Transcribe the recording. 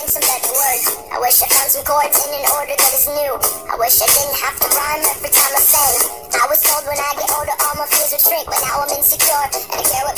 find some better words. I wish I found some chords in an order that is new. I wish I didn't have to rhyme every time I sang. I was told when I get older all my fears would shrink, but now I'm insecure and I care what